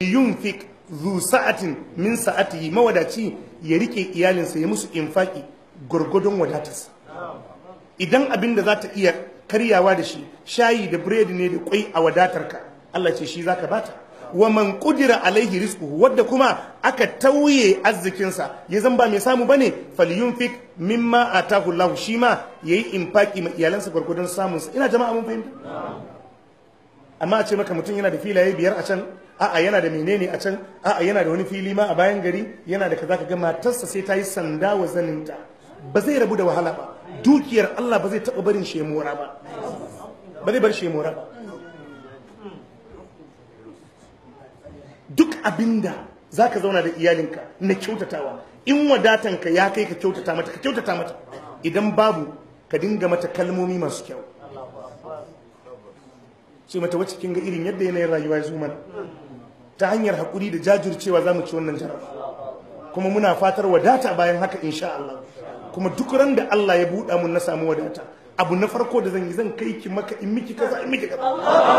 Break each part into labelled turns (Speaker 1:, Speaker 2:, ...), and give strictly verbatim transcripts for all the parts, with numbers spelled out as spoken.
Speaker 1: yunfik zu sa'atin min sa'atihi, mawadaci ya rike iyalinsa ya musu infaki gurgudun wadatarsa. Idan abin da za ta iya karyawa da shi shayi da biredi ne da kwai a wadatarka, Allah ce shi zaka bata. Wa man qudira alaihi rizquhu, wadda kuma aka tauye arzikinsa ya zan ba mai samu bane, falyunfik mimma atahu Allah, shi ma yayi infaki ma iyalansa gurgudun samunsa. Ina jama'a mun fahimta? Amma a ce maka mutum yana da filaye biyar a can, a'a yana da menene a can, a'a yana da wani fili ma a bayan gari, yana da kaza, ka ga matarsa sai ta yi sanda wa zaninta, ba zai rabu da wahala ba. Dukiyar Allah ba zai taɓa barin shemora ba, ba zai bar shemora ba. Duk abinda za ka zauna da iyalinka na kyautatawa, in wadatanka ya kai ka kyautata mata, ka kyautata mata. Idan babu, ka dinga mata kalmomi masu kyau. Ce mata wacce kin ga irin yadda yanayin rayuwa ya zo mana, ta hanyar haƙuri da jajircewa za mu ci wannan jaraba, kuma muna fatar wadata bayan haka insha Allah. Kuma duk ran da Allah ya buɗa mun na samu wadata, abu na farko da zan yi, zan kai ki maka in miki kaza in miki kaza.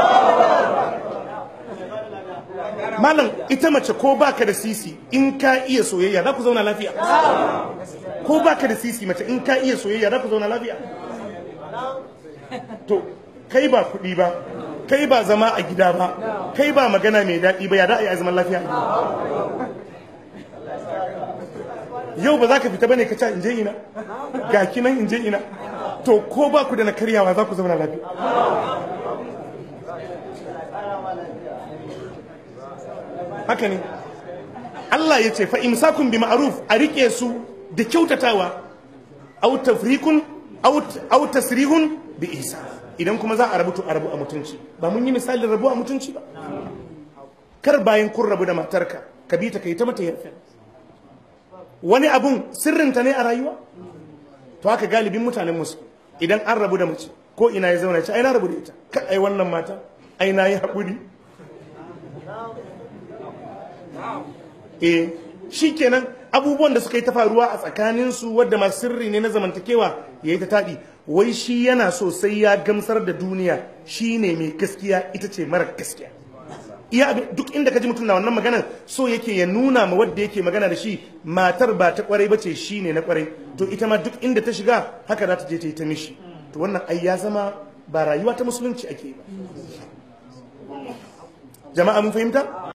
Speaker 1: Malam, ita mace ko baka da sisi in ka iya soyayya za ku zauna lafiya. Ko baka da sisi mace in ka iya soyayya za ku zauna lafiya. To kai ba kuɗi ba, kai ba zama a gida ba, kai ba magana mai daɗi ba, ya da a yi zaman lafiya. Yau ba za ka fita bane ka ce in je ina, ga kinan in je ina. To ko ba ku da na karyawa za ku zauna lafiya. Haka ne Allah ya ce fa imsakun bi ma'ruf, a rike su da kyautatawa, aw tafrikun aw tasrihun bi ihsan. Idan kuma za a rabu to a rabu a mutunci. Ba mun yi misalin rabu a mutunci ba? Kar bayan kun rabu da matarka ka bi ta kai ta mata yafe. Wani abun sirrinta ne a rayuwa? To haka galibin mutanen musu, idan an rabu da mace ko ina ya zauna ya ce ai na rabu da ita, ka ai wannan mata ai na yi haƙuri. Eh, shi kenan abubuwan da suka yi ta faruwa a tsakaninsu wadda masu sirri ne na zamantakewa ya yi ta taɗi. Wai shi yana so sai ya gamsar da duniya shi ne mai gaskiya, ita ce mara gaskiya. Iya duk inda ka ji mutum na wannan maganar, so yake ya nuna ma wadda yake magana da shi matar ba ta kwarai ba ce, shi ne na kwarai. To ita ma duk inda ta shiga haka za ta je ta yi ta mishi. To wannan ai ya zama ba rayuwa ta musulunci ake ba. Jama'a mun fahimta?